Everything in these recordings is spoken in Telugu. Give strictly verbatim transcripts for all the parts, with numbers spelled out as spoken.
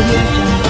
audio jungle.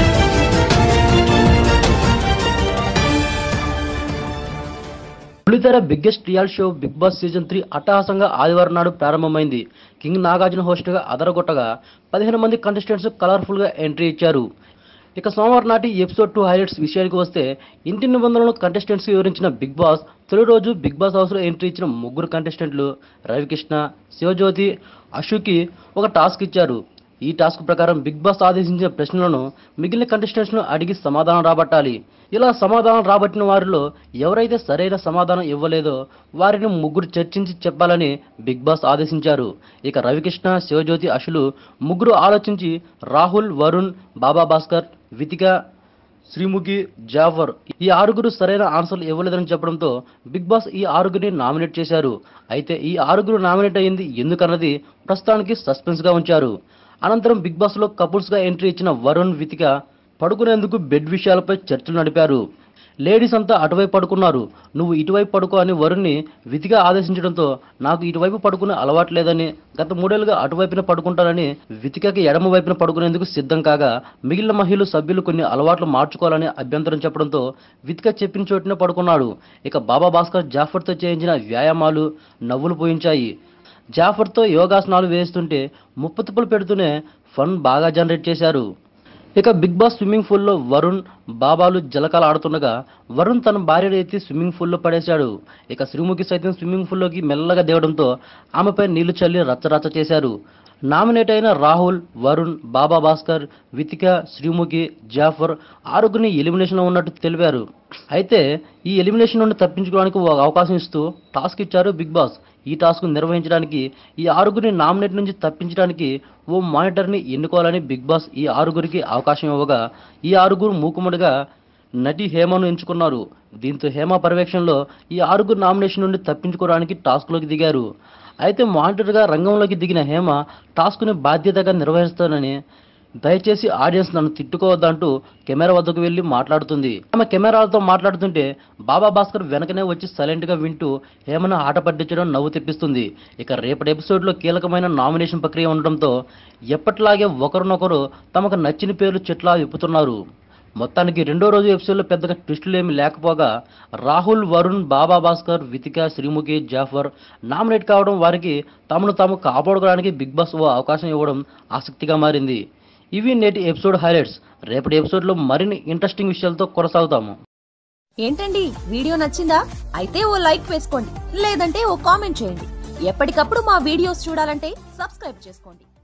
తొలితెర biggest real show Bigg Boss season three అట్టహాసంగా ఆదివారం నాడు ప్రారంభమైంది. కింగ్ నాగార్జున హోస్ట్గా అదరగొట్టగా పదిహేను మంది కంటెస్టెంట్స్ కలర్ఫుల్గా ఎంట్రీ ఇచ్చారు. ఇక సోమవారం నాటి ఎపిసోడ్ టూ హైలైట్స్ విషయానికి వస్తే ఇంటి నిబంధనలను కంటెస్టెంట్స్ వివరించిన బిగ్ బాస్ తొలి రోజు బిగ్ బాస్ హౌస్లో ఎంట్రీ ఇచ్చిన ముగ్గురు కంటెస్టెంట్లు రవికృష్ణ, శివజ్యోతి, అశుకి ఒక టాస్క్ ఇచ్చారు. ఈ టాస్క్ ప్రకారం బిగ్ బాస్ ఆదేశించిన ప్రశ్నలను మిగిలిన కంటెస్టెంట్స్ను అడిగి సమాధానం రాబట్టాలి. ఇలా సమాధానం రాబట్టిన వారిలో ఎవరైతే సరైన సమాధానం ఇవ్వలేదో వారిని ముగ్గురు చర్చించి చెప్పాలని బిగ్ బాస్ ఆదేశించారు. ఇక రవికృష్ణ, శివజ్యోతి, అశులు ముగ్గురు ఆలోచించి రాహుల్, వరుణ్, బాబా భాస్కర్, వితిక, శ్రీముఖి, జాఫర్ ఈ ఆరుగురు సరైన ఆన్సర్లు ఇవ్వలేదని చెప్పడంతో బిగ్ బాస్ ఈ ఆరుగురిని నామినేట్ చేశారు. అయితే ఈ ఆరుగురు నామినేట్ అయ్యింది ఎందుకన్నది ప్రస్తుతానికి సస్పెన్స్గా ఉంచారు. అనంతరం బిగ్ బాస్లో కపుల్స్గా ఎంట్రీ ఇచ్చిన వరుణ్, వితిక పడుకునేందుకు బెడ్ విషయాలపై చర్చలు నడిపారు. లేడీస్ అంతా అటువైపు పడుకున్నారు, నువ్వు ఇటువైపు పడుకో అని వరుణ్ని వితిక ఆదేశించడంతో నాకు ఇటువైపు పడుకునే అలవాటు లేదని, గత మూడేళ్లుగా అటువైపున పడుకుంటానని వితికకి ఎడమ వైపున పడుకునేందుకు సిద్ధం కాగా మిగిలిన మహిళలు సభ్యులు కొన్ని అలవాట్లు మార్చుకోవాలని అభ్యంతరం చెప్పడంతో వితిక చెప్పిన చోటునే పడుకున్నాడు. ఇక బాబా భాస్కర్ జాఫర్తో చేయించిన వ్యాయామాలు నవ్వులు పోయించాయి. జాఫర్తో యోగాసనాలు వేస్తుంటే ముప్పతిప్పులు పెడుతూనే ఫన్ బాగా జనరేట్ చేశారు. ఇక బిగ్ బాస్ స్విమ్మింగ్ పూల్లో వరుణ్, బాబాలు జలకాలు ఆడుతుండగా వరుణ్ తన భార్యను ఎత్తి స్విమ్మింగ్ పూల్లో పడేశాడు. ఇక శ్రీముఖి సైతం స్విమ్మింగ్ పూల్లోకి మెల్లగా దిగడంతో ఆమెపై నీళ్లు చల్లి రచ్చరచ్చ చేశారు. నామినేట్ అయిన రాహుల్, వరుణ్, బాబా భాస్కర్, వితిక, శ్రీముఖి, జాఫర్ ఆరుగురిని ఎలిమినేషన్లో ఉన్నట్టు తెలిపారు. అయితే ఈ ఎలిమినేషన్ నుండి తప్పించుకోవడానికి ఓ అవకాశం ఇస్తూ టాస్క్ ఇచ్చారు బిగ్ బాస్. ఈ టాస్క్ నిర్వహించడానికి ఈ ఆరుగురిని నామినేట్ నుంచి తప్పించడానికి ఓ మానిటర్ని ఎన్నుకోవాలని బిగ్ బాస్ ఈ ఆరుగురికి అవకాశం ఇవ్వగా ఈ ఆరుగురు మూకుమ్మడిగా నటి హేమను ఎంచుకున్నారు. దీంతో హేమ పర్యవేక్షణలో ఈ ఆరుగురు నామినేషన్ నుండి తప్పించుకోవడానికి టాస్క్లోకి దిగారు. అయితే మానిటర్గా రంగంలోకి దిగిన హేమ టాస్క్ని బాధ్యతగా నిర్వహిస్తానని, దయచేసి ఆడియన్స్ నన్ను తిట్టుకోవద్దంటూ కెమెరా వద్దకు వెళ్ళి మాట్లాడుతుంది. ఆమె కెమెరాలతో మాట్లాడుతుంటే బాబా భాస్కర్ వెనకనే వచ్చి సైలెంట్గా వింటూ హేమను ఆట పట్టించడం నవ్వు తెప్పిస్తుంది. ఇక రేపటి ఎపిసోడ్లో కీలకమైన నామినేషన్ ప్రక్రియ ఉండడంతో ఎప్పటిలాగే ఒకరినొకరు తమకు నచ్చిన పేర్లు చెట్లా విప్పుతున్నారు. మొత్తానికి రెండో రోజు ఎపిసోడ్లో పెద్దగా ట్విస్టులు ఏమి లేకపోగా రాహుల్, వరుణ్, బాబా భాస్కర్, వితిక, శ్రీముఖి, జాఫర్ నామినేట్ కావడం వారికి తమను తాము కాపాడుకోవడానికి బిగ్ బాస్ ఓ అవకాశం ఇవ్వడం ఆసక్తిగా మారింది. ఇవి నేటి ఎపిసోడ్ హైలైట్స్. రేపటి ఎపిసోడ్లో మరిన్ని ఇంట్రెస్టింగ్ విషయాలతో కొనసాగుతాము. ఏంటండి వీడియో నచ్చిందా? అయితే ఓ లైక్ వేసుకోండి, లేదంటే ఓ కామెంట్ చేయండి. ఎప్పటికప్పుడు మా వీడియోస్ చూడాలంటే సబ్స్క్రైబ్ చేసుకోండి.